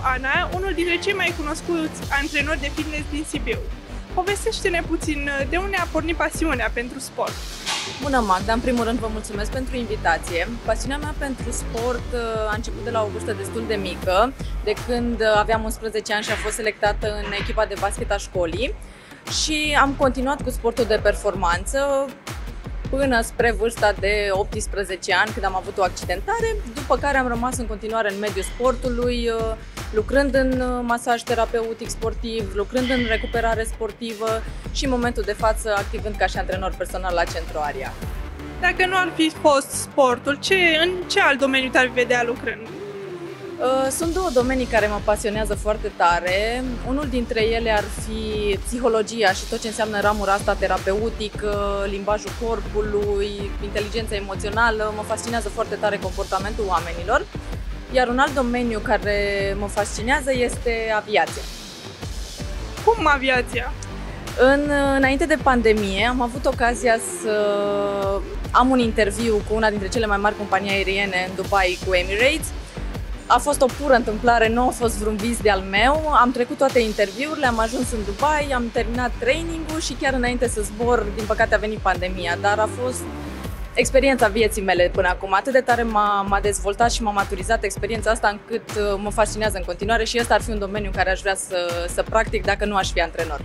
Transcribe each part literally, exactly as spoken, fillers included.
Ana, unul dintre cei mai cunoscuți antrenori de fitness din Sibiu. Povestește-ne puțin de unde a pornit pasiunea pentru sport. Bună, Magda! În primul rând vă mulțumesc pentru invitație. Pasiunea mea pentru sport a început de la o vârstă destul de mică, de când aveam unsprezece ani și am fost selectată în echipa de basket a școlii și am continuat cu sportul de performanță până spre vârsta de optsprezece ani, când am avut o accidentare, după care am rămas în continuare în mediul sportului, lucrând în masaj terapeutic sportiv, lucrând în recuperare sportivă și în momentul de față activând ca și antrenor personal la Centru Aria. Dacă nu ar fi fost sportul, ce, în ce alt domeniu te-ar vedea lucrând? Sunt două domenii care mă pasionează foarte tare. Unul dintre ele ar fi psihologia și tot ce înseamnă ramura asta terapeutică, limbajul corpului, inteligența emoțională. Mă fascinează foarte tare comportamentul oamenilor. Iar un alt domeniu care mă fascinează este aviația. Cum aviația? În, înainte de pandemie am avut ocazia să am un interviu cu una dintre cele mai mari companii aeriene în Dubai, cu Emirates. A fost o pură întâmplare, nu a fost vreun vis de-al meu. Am trecut toate interviurile, am ajuns în Dubai, am terminat training-ul și chiar înainte să zbor, din păcate a venit pandemia, dar a fost experiența vieții mele până acum. Atât de tare m-a dezvoltat și m-a maturizat experiența asta încât mă fascinează în continuare și ăsta ar fi un domeniu care aș vrea să, să practic dacă nu aș fi antrenor.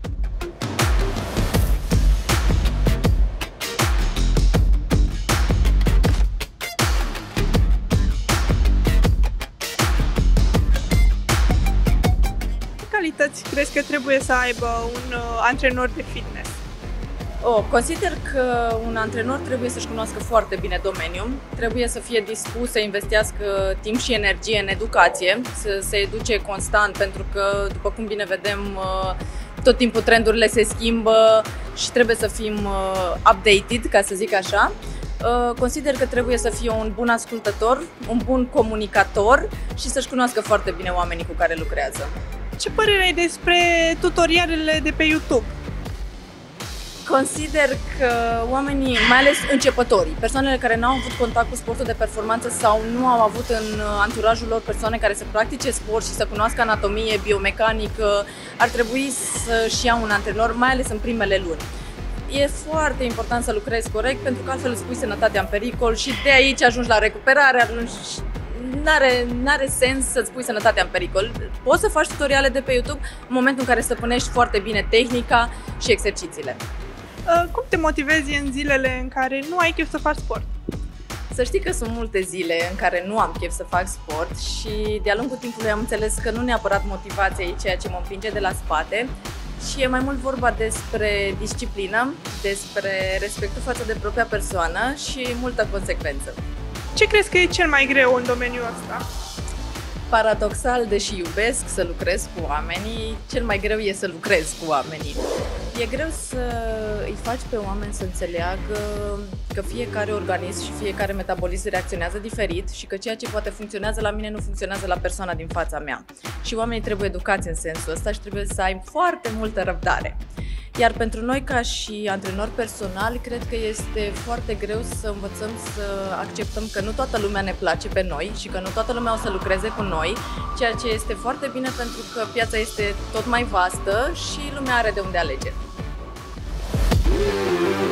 Calități crezi că trebuie să aibă un uh, antrenor de fitness? Oh, consider că un antrenor trebuie să-și cunoască foarte bine domeniul, trebuie să fie dispus să investească timp și energie în educație, să se educe constant, pentru că, după cum bine vedem, uh, tot timpul trendurile se schimbă și trebuie să fim uh, updated, ca să zic așa. Uh, consider că trebuie să fie un bun ascultător, un bun comunicator și să-și cunoască foarte bine oamenii cu care lucrează. Ce părere ai despre tutorialele de pe YouTube? Consider că oamenii, mai ales începătorii, persoanele care nu au avut contact cu sportul de performanță sau nu au avut în anturajul lor persoane care să practice sport și să cunoască anatomie, biomecanică, ar trebui să-și ia un antrenor, mai ales în primele luni. E foarte important să lucrezi corect, pentru că altfel îți pui sănătatea în pericol și de aici ajungi la recuperare, ajungi... N-are, n-are sens să-ți pui sănătatea în pericol. Poți să faci tutoriale de pe YouTube în momentul în care stăpânești foarte bine tehnica și exercițiile. Cum te motivezi în zilele în care nu ai chef să faci sport? Să știi că sunt multe zile în care nu am chef să fac sport și de-a lungul timpului am înțeles că nu neapărat motivația e ceea ce mă împinge de la spate, și e mai mult vorba despre disciplină, despre respectul față de propria persoană și multă consecvență. Ce crezi că e cel mai greu în domeniul ăsta? Paradoxal, deși iubesc să lucrez cu oamenii, cel mai greu e să lucrez cu oamenii. E greu să îi faci pe oameni să înțeleagă că fiecare organism și fiecare metabolism reacționează diferit și că ceea ce poate funcționează la mine nu funcționează la persoana din fața mea. Și oamenii trebuie educați în sensul ăsta și trebuie să ai foarte multă răbdare. Iar pentru noi, ca și antrenori personali, cred că este foarte greu să învățăm să acceptăm că nu toată lumea ne place pe noi și că nu toată lumea o să lucreze cu noi, ceea ce este foarte bine pentru că piața este tot mai vastă și lumea are de unde alege.